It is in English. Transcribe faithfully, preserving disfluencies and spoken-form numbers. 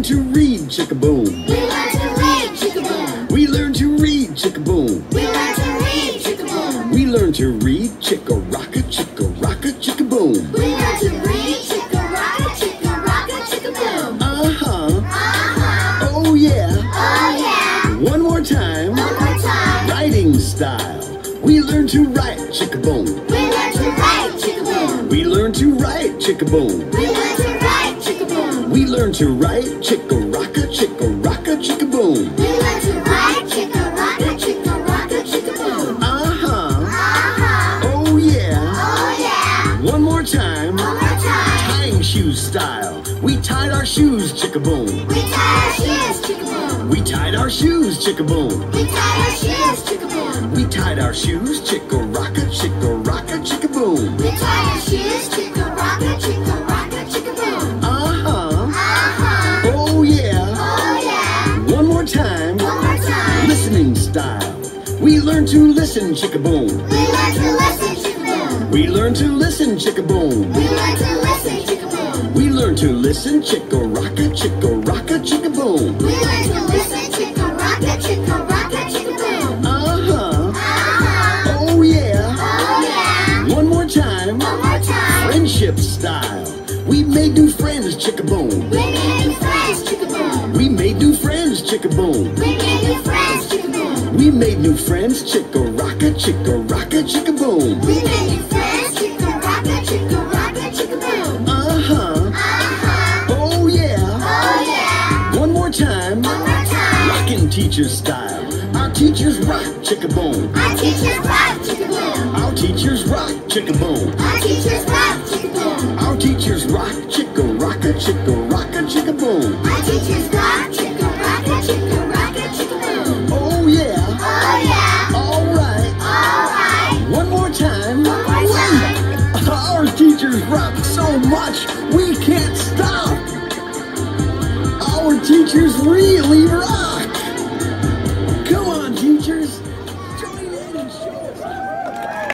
to read, chicka-boom. We learn to read, chicka-boom. We learn to read, chicka-boom. We learn to read, chicka-boom. We learn to read, chicka-rocka, chicka-rocka, chicka-boom. We learn to read, chicka-rocka, chicka-rocka, chicka-boom. Uh-huh. Uh-huh. Oh yeah. Oh yeah. One more time. One more time. Writing style. We learn to write, chicka-boom. We learn to write, chicka-boom. We learn to write, chicka-boom. We learn to write, chicka-boom. We learn to write, chicka-rocka, chicka-rocka, chicka-boom. We learn to write, chicka-rocka, chicka-rocka, chicka-boom. Uh-huh. Uh-huh. Oh yeah. Oh yeah. One more time. One more time. Tying shoe style. We tied our shoes, chicka-boom. We tied our shoes, chicka-boom. We tied our shoes, chicka-boom. We tied our shoes, chicka-boom. We tied our shoes, chicka-rocka, chicka-rocka, chicka-boom. We tied our shoes, chicka-rocka, chicka-rocka, chicka-boom. Uh-huh. Uh-huh. Oh yeah. Oh yeah. One more time. One more time. Listening style. We learn to listen, chicka-boom. We learn to listen, chicka-boom. We learn to listen, chicka-boom. We learn to listen, chicka-boom. We learn to listen, chicka-rocka, chicka-rocka, chicka-boom. We learn to listen, chicka-rocka, chicka-rocka, chicka-boom. Uh-huh. Uh-huh. Oh yeah. Oh yeah. One more time. One more time. Friendship style. We made new friends, chicka-boom. We made new friends, chicka-boom. We made new friends, chicka-boom. We made new friends, chicka-boom. We made new friends, chicka-rocka, chicka-rocka, chicka-boom. We made new friends, chicka-rocka, chicka-rocka, chicka-boom. Uh-huh. Uh-huh. Oh yeah. Oh yeah. One more time. One more time. Rockin' teacher style. Our teachers rock, chicka-boom. Our teachers rock, chicka-boom. Our teachers rock, chicka-boom. Our teachers rock, chicka-boom. Our teachers rock, chicka-rocka, chicka-rocka, chicka-boom. Our teachers rock, chicka-rocka, chicka-rocka, chicka-boom. Oh yeah. Oh yeah. All right. All right. One more time. One more time. Wait. Our teachers rock so much we can't stop. Our teachers really